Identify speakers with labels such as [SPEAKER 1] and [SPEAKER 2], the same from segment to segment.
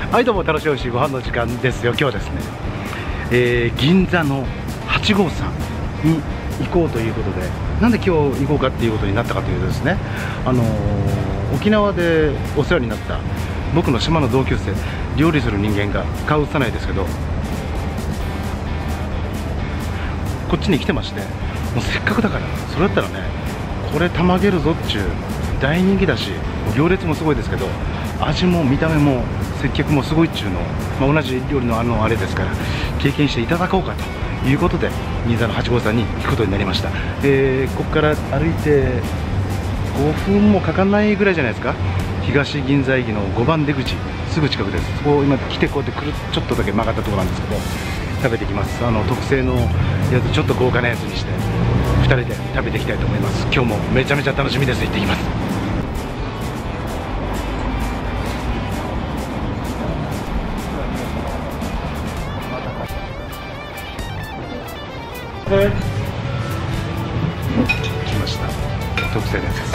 [SPEAKER 1] はい、どうも楽しいおいしいご飯の時間ですよ。今日はですね、銀座の8号さんに行こうということで、なんで今日行こうかっていうことになったかというとですね、沖縄でお世話になった僕の島の同級生、料理する人間が顔映さないですけど、こっちに来てまして、もうせっかくだからそれだったらね、これたまげるぞっちゅう、大人気だし行列もすごいですけど、味も見た目も接客もすごいっちゅうのを、同じ料理のあれですから経験していただこうかということで、銀座の8号さんに行くことになりました。ここから歩いて5分もかかんないぐらいじゃないですか。東銀座駅の5番出口すぐ近くです。そこを今来て、こうやってちょっとだけ曲がったところなんですけど、食べてきます。特製のやつ、ちょっと豪華なやつにして2人で食べていきたいと思います。今日もめちゃめちゃ楽しみです。行ってきます。来ました。特製のやつです。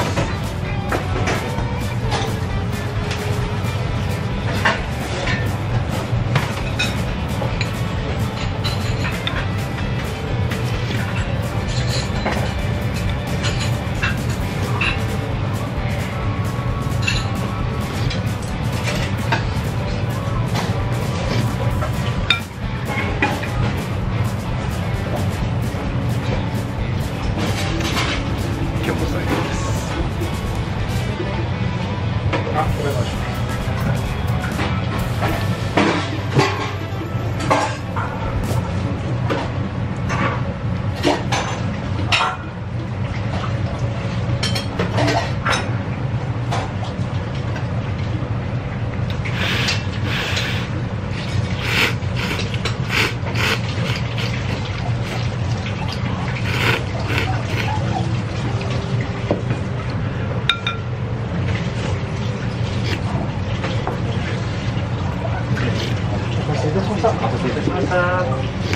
[SPEAKER 1] お待たせいたしました。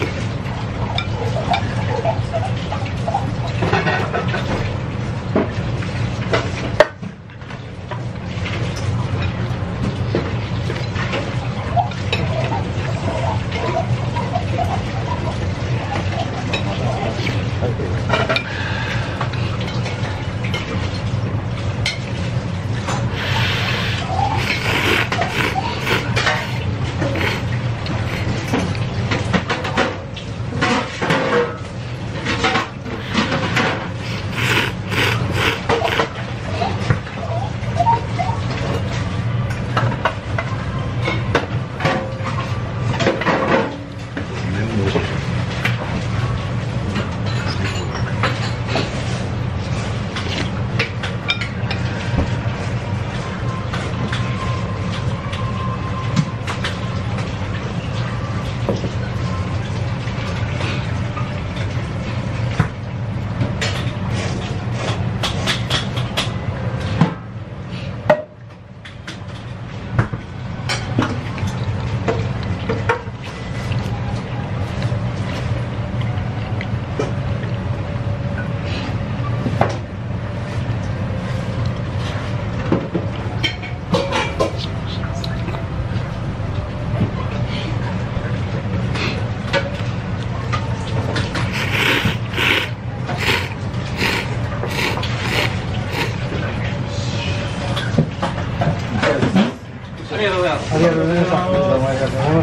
[SPEAKER 1] ありがとうございます。ありがとうございました。どうもありがとうございます。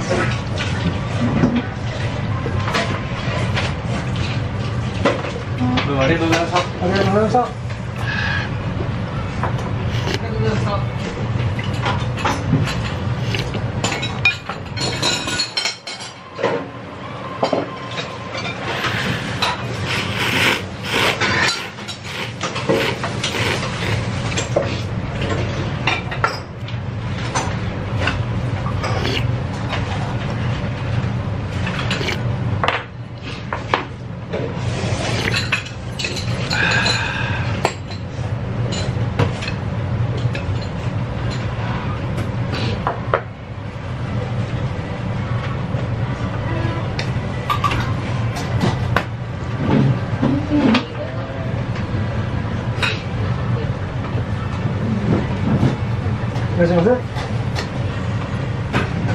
[SPEAKER 1] どうもありがとうございました。ありがとうございました。ありがとうございました。いらっしゃいませ。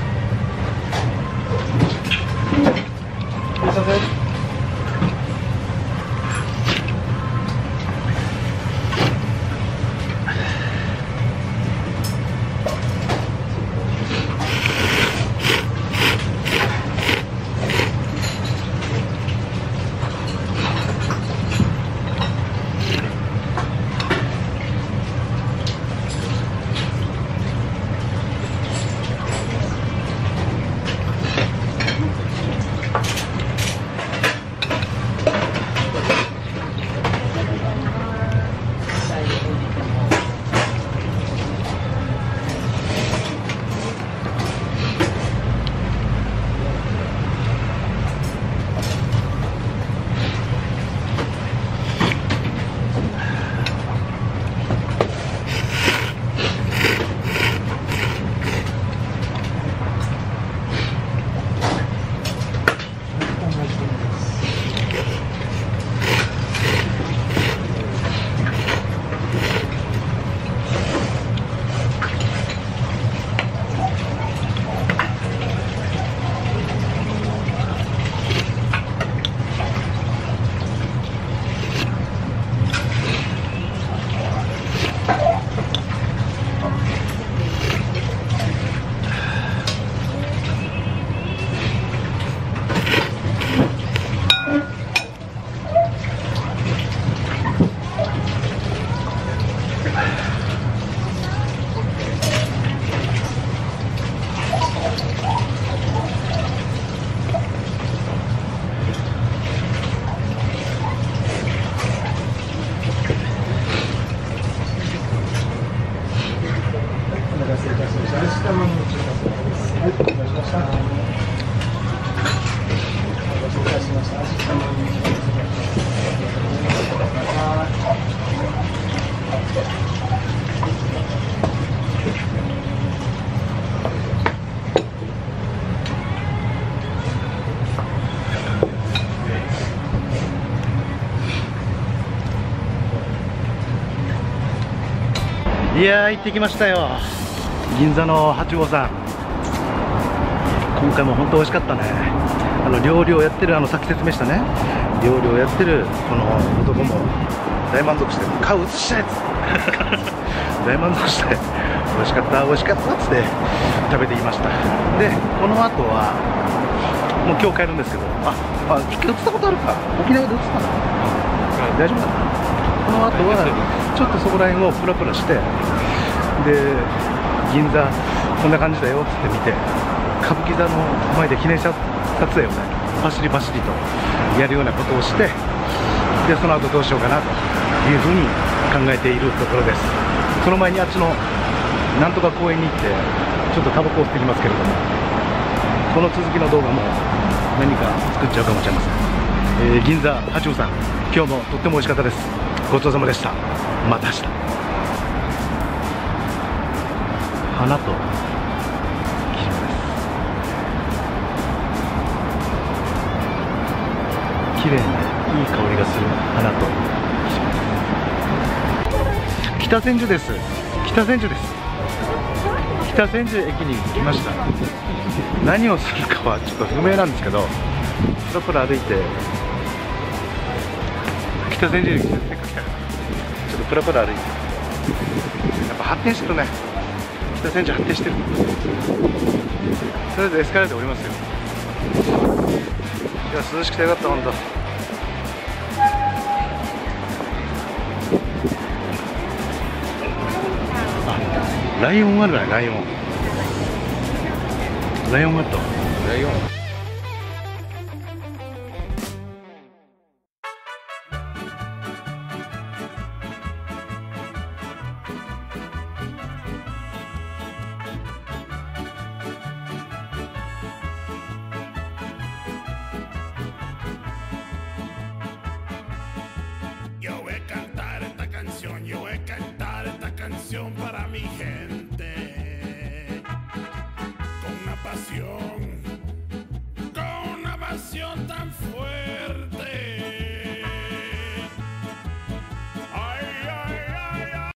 [SPEAKER 1] いやー、行ってきましたよ、銀座の八号さん。今回も本当美味しかったね。料理をやってる、さっき説明したね、料理をやってるこの男も大満足して、顔映したやつ大満足して、美味しかった美味しかったっつって食べてきました。でこの後はもう今日帰るんですけど、一回映ったことあるか、沖縄で映ったの、大丈夫かな。この後はちょっとそこら辺をプラプラして、で銀座こんな感じだよっつって見て、歌舞伎座の前で記念撮影をね、パシリパシリとやるようなことをして、でその後どうしようかなというふうに考えているところです。その前にあっちのなんとか公園に行ってちょっとタバコを吸ってきますけれども、この続きの動画も何か作っちゃうかもしれません。銀座八王さん、今日もとっても美味しかったです。ごちそうさまでした。また明日。花と黄色です。綺麗ないい香りがする花と黄色です。北千住です。北千住です。北千住駅に来ました。何をするかはちょっと不明なんですけど、プラプラ歩いて北千住に来て、せっかく来たからちょっとプラプラ歩いて、やっぱ発展してるね。北千住発展してる。とりあえずエスカレーター降りますよ。いや、涼しくてよかった。ほんとライオンあるね。ライオンあった。ライオン。
[SPEAKER 2] Yo voy a cantar esta canción para mi gente.